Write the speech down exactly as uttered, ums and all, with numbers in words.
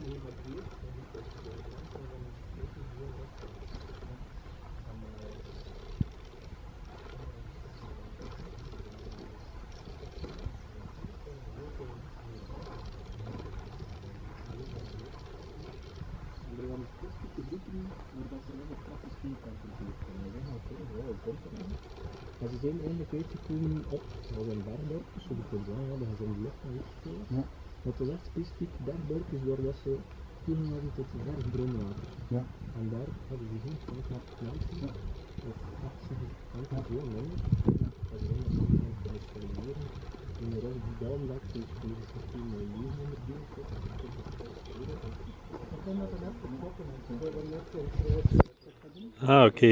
Maar ze zijn eigenlijk uitgekomen op een bergdorpjes, zoals ik wil zeggen, ja, dat is in de lucht naar uitgekomen. Ja. Maar het was echt specifiek bergdorpjes waar dat ze toen hadden tot bergbronwater. Ja. En daar hadden ze geen stank mensen, ja. Of echt ze stank veel minder. Ja. Dat is eigenlijk zo aan het experimenteren. En de rest die daarom dat ik deze systeem met leven onderdeel heb, Ah, oké.